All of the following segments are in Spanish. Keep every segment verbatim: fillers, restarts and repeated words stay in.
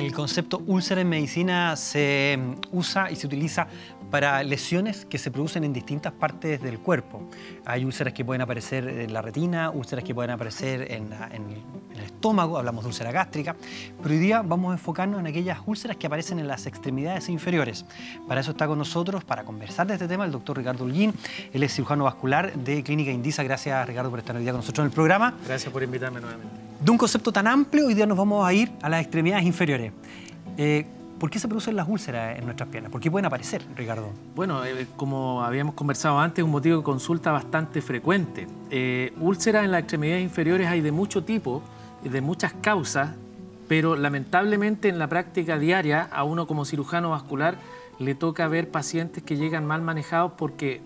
El concepto úlcera en medicina se usa y se utiliza para lesiones que se producen en distintas partes del cuerpo. Hay úlceras que pueden aparecer en la retina, úlceras que pueden aparecer en, en, en el estómago, hablamos de úlcera gástrica, pero hoy día vamos a enfocarnos en aquellas úlceras que aparecen en las extremidades inferiores. Para eso está con nosotros, para conversar de este tema, el doctor Ricardo Holguín. Él es cirujano vascular de Clínica Indisa. Gracias, Ricardo, por estar hoy día con nosotros en el programa. Gracias por invitarme nuevamente. De un concepto tan amplio, hoy día nos vamos a ir a las extremidades inferiores. Eh, ¿Por qué se producen las úlceras en nuestras piernas? ¿Por qué pueden aparecer, Ricardo? Bueno, eh, como habíamos conversado antes, es un motivo de consulta bastante frecuente. Eh, úlceras en las extremidades inferiores hay de mucho tipo, de muchas causas, pero lamentablemente en la práctica diaria a uno como cirujano vascular le toca ver pacientes que llegan mal manejados porque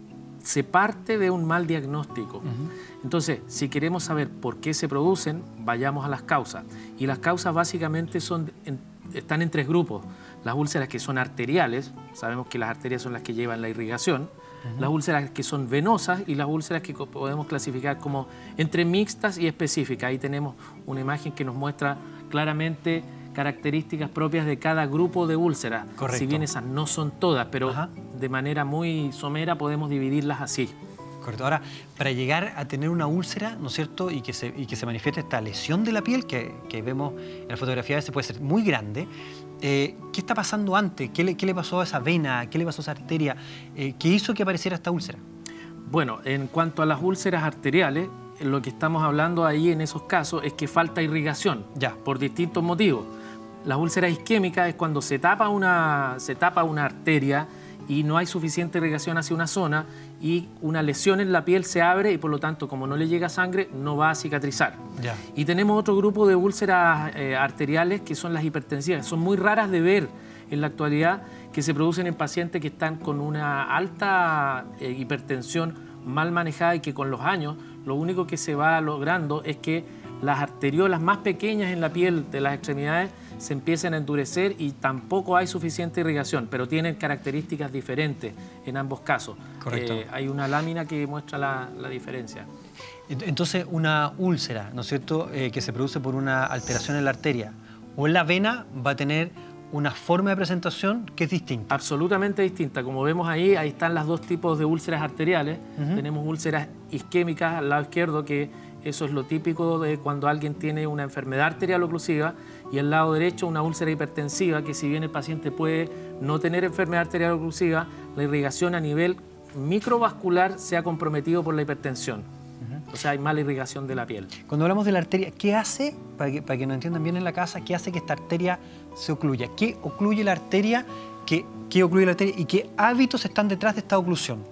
se parte de un mal diagnóstico. Uh-huh. Entonces, si queremos saber por qué se producen, vayamos a las causas. Y las causas básicamente son, en, están en tres grupos. Las úlceras que son arteriales, sabemos que las arterias son las que llevan la irrigación. Uh-huh. Las úlceras que son venosas y las úlceras que podemos clasificar como entre mixtas y específicas. Ahí tenemos una imagen que nos muestra claramente características propias de cada grupo de úlceras. Correcto. Si bien esas no son todas, pero Ajá. de manera muy somera podemos dividirlas así. Correcto. Ahora, para llegar a tener una úlcera, ¿no es cierto?, y que se, y que se manifieste esta lesión de la piel, que, que vemos en la fotografía, a veces puede ser muy grande, eh, ¿qué está pasando antes? ¿Qué le, qué le pasó a esa vena? ¿Qué le pasó a esa arteria? Eh, ¿Qué hizo que apareciera esta úlcera? Bueno, en cuanto a las úlceras arteriales, lo que estamos hablando ahí en esos casos es que falta irrigación, ya, por distintos motivos. Las úlceras isquémicas es cuando se tapa una, se tapa una arteria y no hay suficiente irrigación hacia una zona y una lesión en la piel se abre y por lo tanto, como no le llega sangre, no va a cicatrizar. Ya. Y tenemos otro grupo de úlceras eh, arteriales que son las hipertensivas. Son muy raras de ver en la actualidad, que se producen en pacientes que están con una alta eh, hipertensión mal manejada y que con los años lo único que se va logrando es que las arteriolas más pequeñas en la piel de las extremidades se empiezan a endurecer y tampoco hay suficiente irrigación, pero tienen características diferentes en ambos casos. Correcto. Eh, hay una lámina que muestra la, la diferencia. Entonces, una úlcera, ¿no es cierto?, eh, que se produce por una alteración en la arteria o en la vena va a tener una forma de presentación que es distinta. Absolutamente distinta. Como vemos ahí, ahí están los dos tipos de úlceras arteriales. Uh-huh. Tenemos úlceras isquémicas al lado izquierdo, que eso es lo típico de cuando alguien tiene una enfermedad arterial oclusiva, y al lado derecho una úlcera hipertensiva, que si bien el paciente puede no tener enfermedad arterial oclusiva, la irrigación a nivel microvascular se ha comprometido por la hipertensión. O sea, hay mala irrigación de la piel. Cuando hablamos de la arteria, ¿qué hace, para que, para que nos entiendan bien en la casa, qué hace que esta arteria se ocluya? ¿Qué ocluye la arteria? ¿Qué, qué ocluye la arteria? ¿Y qué hábitos están detrás de esta oclusión?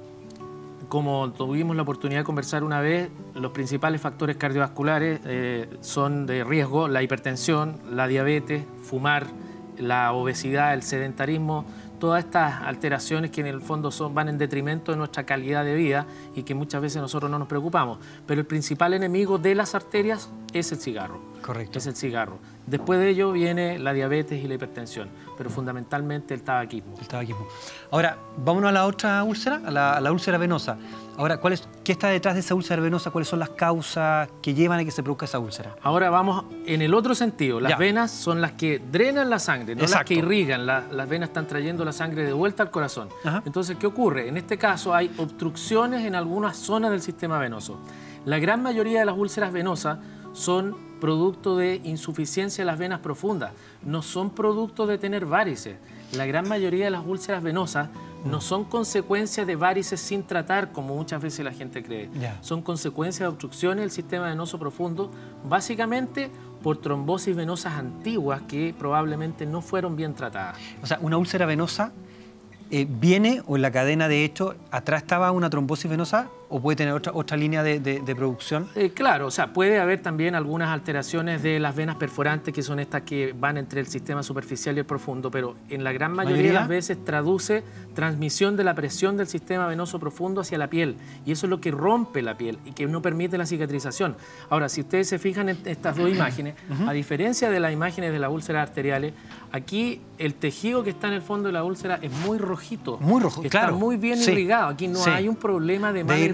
Como tuvimos la oportunidad de conversar una vez, los principales factores cardiovasculares eh, son de riesgo: la hipertensión, la diabetes, fumar, la obesidad, el sedentarismo. Todas estas alteraciones que en el fondo son, van en detrimento de nuestra calidad de vida y que muchas veces nosotros no nos preocupamos. Pero el principal enemigo de las arterias es el cigarro. Correcto. Es el cigarro. Después de ello viene la diabetes y la hipertensión, pero fundamentalmente el tabaquismo. El tabaquismo. Ahora, vámonos a la otra úlcera, a la, a la úlcera venosa. Ahora, ¿cuál es, ¿qué está detrás de esa úlcera venosa? ¿Cuáles son las causas que llevan a que se produzca esa úlcera? Ahora vamos en el otro sentido. Las ya. venas son las que drenan la sangre, no Exacto. las que irrigan. La, las venas están trayendo la sangre de vuelta al corazón. Ajá. Entonces, ¿qué ocurre? En este caso hay obstrucciones en algunas zonas del sistema venoso. La gran mayoría de las úlceras venosas son producto de insuficiencia de las venas profundas, no son producto de tener varices. La gran mayoría de las úlceras venosas no son consecuencia de varices sin tratar, como muchas veces la gente cree. Yeah. Son consecuencias de obstrucciones del sistema venoso profundo, básicamente por trombosis venosas antiguas que probablemente no fueron bien tratadas. O sea, una úlcera venosa eh, viene, o en la cadena de hecho, atrás estaba una trombosis venosa, o puede tener otra, otra línea de, de, de producción. Eh, claro, o sea, puede haber también algunas alteraciones de las venas perforantes, que son estas que van entre el sistema superficial y el profundo, pero en la gran mayoría, ¿Mayoría? de las veces traduce transmisión de la presión del sistema venoso profundo hacia la piel, y eso es lo que rompe la piel y que no permite la cicatrización. Ahora, si ustedes se fijan en estas dos imágenes, uh-huh. a diferencia de las imágenes de las úlceras arteriales, aquí el tejido que está en el fondo de la úlcera es muy rojito. Muy rojo, está claro. muy bien sí. irrigado. Aquí no sí. hay un problema de mala irrigación.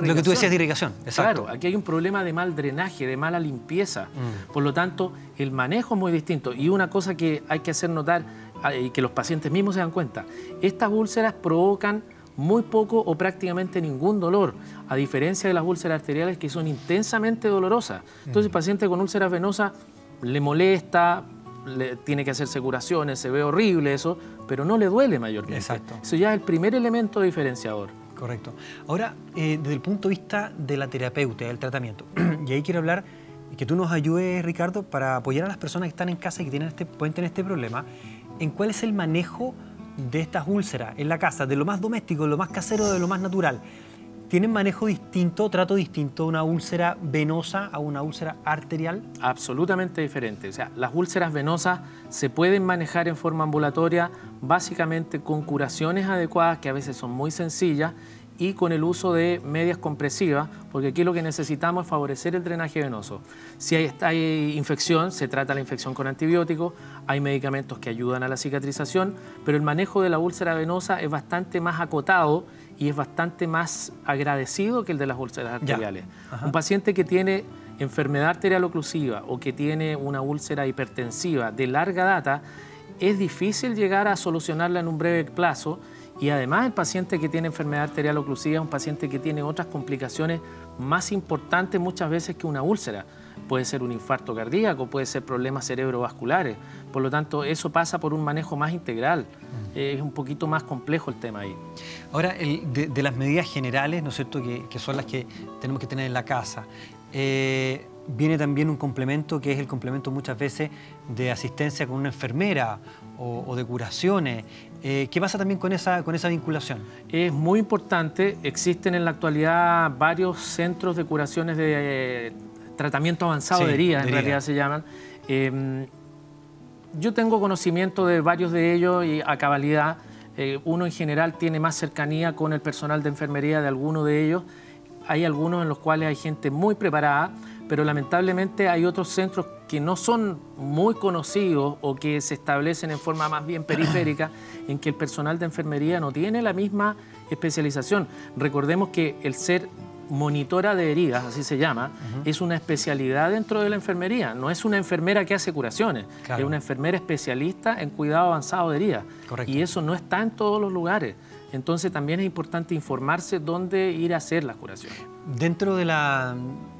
irrigación. Lo que tú decías de irrigación, exacto. Claro, aquí hay un problema de mal drenaje, de mala limpieza. Mm. Por lo tanto, el manejo es muy distinto. Y una cosa que hay que hacer notar, y que los pacientes mismos se dan cuenta, estas úlceras provocan muy poco o prácticamente ningún dolor, a diferencia de las úlceras arteriales que son intensamente dolorosas. Entonces, el paciente con úlceras venosas le molesta, le, tiene que hacerse curaciones, se ve horrible eso, pero no le duele mayormente. Exacto. Eso ya es el primer elemento diferenciador. Correcto. Ahora, eh, desde el punto de vista de la terapéutica, del tratamiento, y ahí quiero hablar, que tú nos ayudes, Ricardo, para apoyar a las personas que están en casa y que tienen este, pueden tener este problema, en cuál es el manejo de estas úlceras en la casa, de lo más doméstico, de lo más casero, de lo más natural. ¿Tienen manejo distinto, trato distinto una úlcera venosa a una úlcera arterial? Absolutamente diferente. O sea, las úlceras venosas se pueden manejar en forma ambulatoria básicamente con curaciones adecuadas, que a veces son muy sencillas, y con el uso de medias compresivas, porque aquí lo que necesitamos es favorecer el drenaje venoso. Si hay, hay infección, se trata la infección con antibióticos, hay medicamentos que ayudan a la cicatrización, pero el manejo de la úlcera venosa es bastante más acotado y es bastante más agradecido que el de las úlceras arteriales. Un paciente que tiene enfermedad arterial oclusiva o que tiene una úlcera hipertensiva de larga data, es difícil llegar a solucionarla en un breve plazo. Y además el paciente que tiene enfermedad arterial oclusiva es un paciente que tiene otras complicaciones más importantes muchas veces que una úlcera. Puede ser un infarto cardíaco, puede ser problemas cerebrovasculares. Por lo tanto, eso pasa por un manejo más integral. Mm. Eh, es un poquito más complejo el tema ahí. Ahora, el, de, de las medidas generales, ¿no es cierto?, que, que son las que tenemos que tener en la casa, eh, viene también un complemento que es el complemento muchas veces de asistencia con una enfermera o, o de curaciones. Eh, ¿Qué pasa también con esa, con esa vinculación? Es muy importante. Existen en la actualidad varios centros de curaciones de eh, tratamiento avanzado sí, de heridas, en herida. realidad se llaman. Eh, yo tengo conocimiento de varios de ellos y a cabalidad. Eh, uno en general tiene más cercanía con el personal de enfermería de alguno de ellos. Hay algunos en los cuales hay gente muy preparada, pero lamentablemente hay otros centros que no son muy conocidos o que se establecen en forma más bien periférica, en que el personal de enfermería no tiene la misma especialización. Recordemos que el ser monitora de heridas, así se llama, uh-huh. es una especialidad dentro de la enfermería. No es una enfermera que hace curaciones, claro. es una enfermera especialista en cuidado avanzado de heridas. Correcto. Y eso no está en todos los lugares. Entonces también es importante informarse dónde ir a hacer las curaciones. Dentro de la,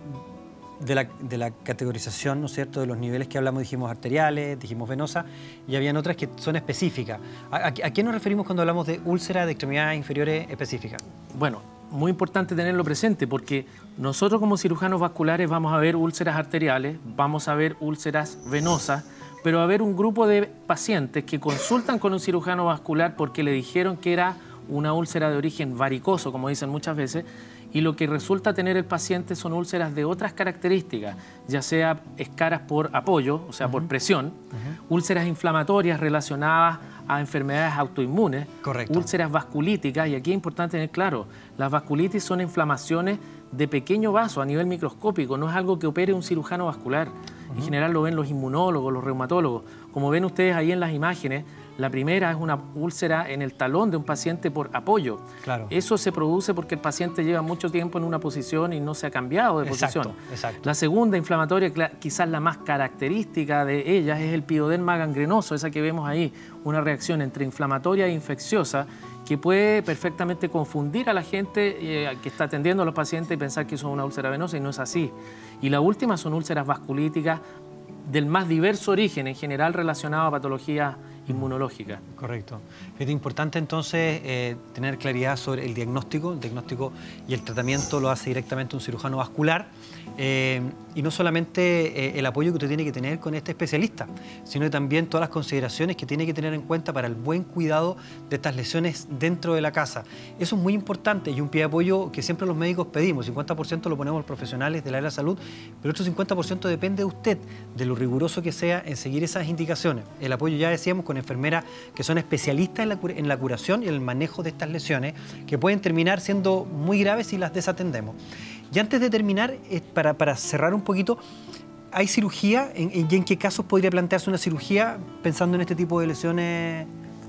de la, de la categorización, ¿no es cierto?, de los niveles que hablamos, dijimos arteriales, dijimos venosas, y habían otras que son específicas. ¿A, a, a qué nos referimos cuando hablamos de úlceras de extremidades inferiores específicas? Bueno, muy importante tenerlo presente porque nosotros como cirujanos vasculares vamos a ver úlceras arteriales, vamos a ver úlceras venosas, pero va a haber un grupo de pacientes que consultan con un cirujano vascular porque le dijeron que era una úlcera de origen varicoso, como dicen muchas veces, y lo que resulta tener el paciente son úlceras de otras características, ya sea escaras por apoyo, o sea, uh-huh. por presión, uh-huh. úlceras inflamatorias relacionadas a enfermedades autoinmunes, Correcto. úlceras vasculíticas, y aquí es importante tener claro, las vasculitis son inflamaciones de pequeño vaso a nivel microscópico, no es algo que opere un cirujano vascular. Uh-huh. En general lo ven los inmunólogos, los reumatólogos. Como ven ustedes ahí en las imágenes, la primera es una úlcera en el talón de un paciente por apoyo. Claro. Eso se produce porque el paciente lleva mucho tiempo en una posición y no se ha cambiado de exacto, posición. Exacto. La segunda inflamatoria, quizás la más característica de ellas, es el pioderma gangrenoso, esa que vemos ahí, una reacción entre inflamatoria e infecciosa que puede perfectamente confundir a la gente eh, que está atendiendo a los pacientes y pensar que eso es una úlcera venosa y no es así. Y la última son úlceras vasculíticas del más diverso origen, en general relacionado a patologías inmunológica. Correcto. Es importante entonces eh, tener claridad sobre el diagnóstico. El diagnóstico y el tratamiento lo hace directamente un cirujano vascular eh, y no solamente eh, el apoyo que usted tiene que tener con este especialista, sino también todas las consideraciones que tiene que tener en cuenta para el buen cuidado de estas lesiones dentro de la casa. Eso es muy importante y un pie de apoyo que siempre los médicos pedimos. cincuenta por ciento lo ponemos los profesionales del área de la salud, pero otro cincuenta por ciento depende de usted, de lo riguroso que sea en seguir esas indicaciones. El apoyo, ya decíamos, con enfermeras que son especialistas en la, en la curación y el manejo de estas lesiones que pueden terminar siendo muy graves si las desatendemos. Y antes de terminar, eh, para, para cerrar un poquito, ¿hay cirugía? ¿En, en, ¿Y en qué casos podría plantearse una cirugía pensando en este tipo de lesiones?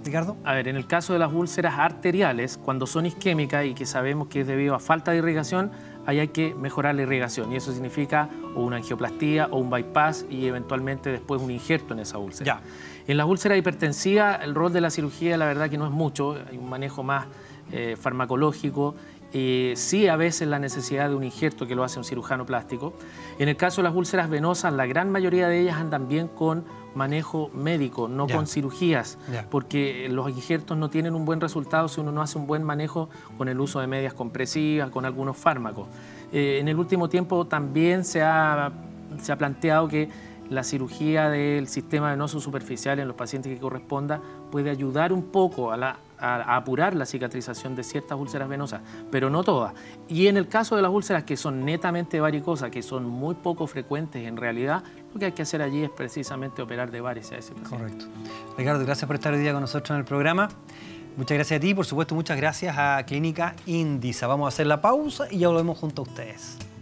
Ricardo. A ver, en el caso de las úlceras arteriales, cuando son isquémicas y que sabemos que es debido a falta de irrigación, ahí hay que mejorar la irrigación y eso significa o una angioplastía o un bypass y eventualmente después un injerto en esa úlcera. Ya. En las úlceras hipertensivas, el rol de la cirugía la verdad que no es mucho, hay un manejo más eh, farmacológico. Eh, sí, a veces la necesidad de un injerto que lo hace un cirujano plástico. En el caso de las úlceras venosas, la gran mayoría de ellas andan bien con manejo médico, no Ya. con cirugías, Ya. porque los injertos no tienen un buen resultado si uno no hace un buen manejo con el uso de medias compresivas, con algunos fármacos. Eh, en el último tiempo también se ha, se ha planteado que la cirugía del sistema venoso superficial en los pacientes que corresponda puede ayudar un poco a la a apurar la cicatrización de ciertas úlceras venosas, pero no todas. Y en el caso de las úlceras que son netamente varicosas, que son muy poco frecuentes en realidad, lo que hay que hacer allí es precisamente operar de varices a ese paciente. Correcto. Ricardo, gracias por estar hoy día con nosotros en el programa. Muchas gracias a ti y, por supuesto, muchas gracias a Clínica Indisa. Vamos a hacer la pausa y ya volvemos junto a ustedes.